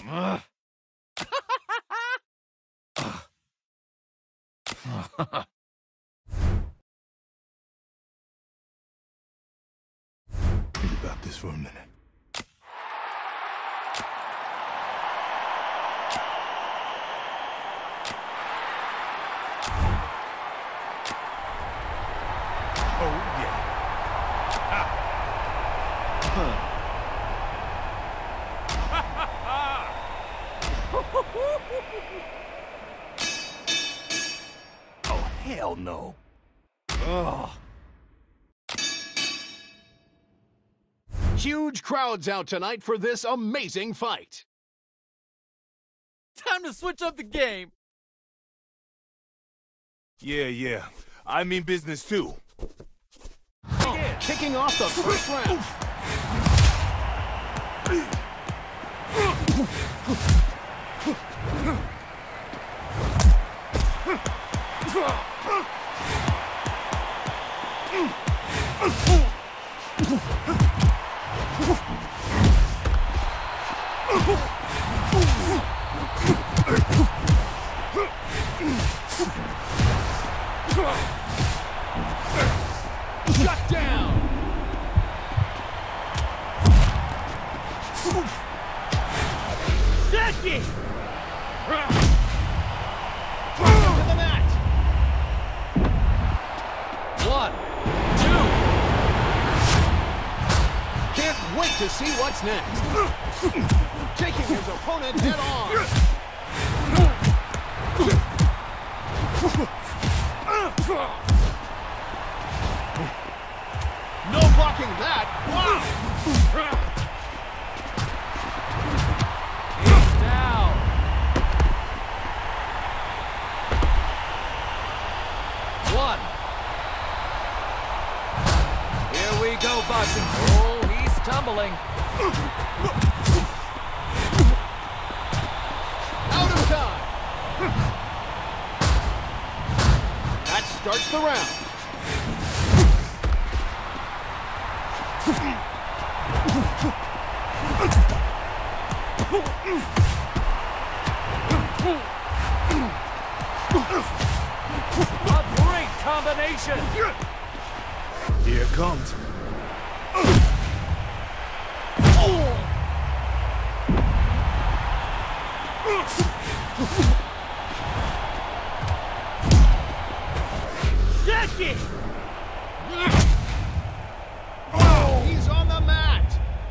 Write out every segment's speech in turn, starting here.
Think about this for a minute. Oh, yeah. Oh, hell no. Ugh. Huge crowds out tonight for this amazing fight. Time to switch up the game. Yeah. I mean business too. Kicking off the first round. Shut down. Jackie! To the mat. 1, 2. Can't wait to see what's next. Taking his opponent head on. No blocking that. Wow. He's down. One. Here we go, boxing. Oh, he's tumbling. Out of time. That starts the round. A great combination. Here it comes. Jackie! He's on the mat.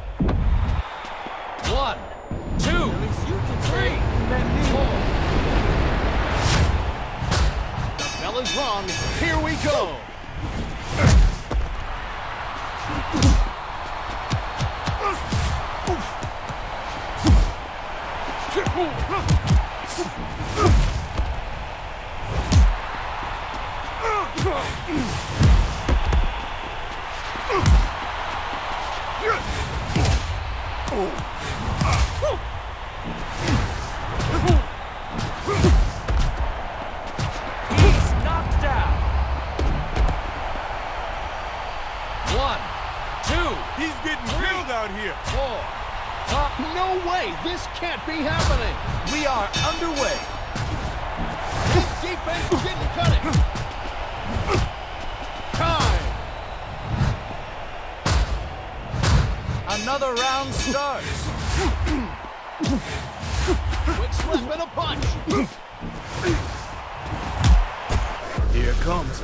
1, 2, 3, 4. The bell is rung. Here we go. He's knocked down. 1, 2, He's getting killed out here. 4. No way. This can't be happening. We are underway. His defense didn't cut it. Time. Another round starts. Quick slip and a punch. Here it comes.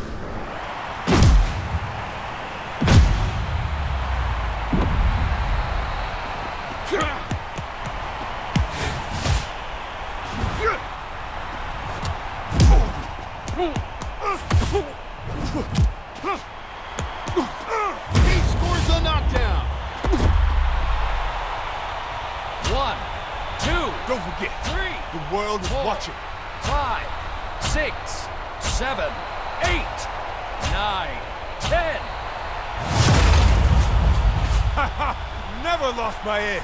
He scores the knockdown. 1, 2, Don't forget, 3, the world is 4, watching. 5, 6, 7, 8, 9, 10. Never lost my edge.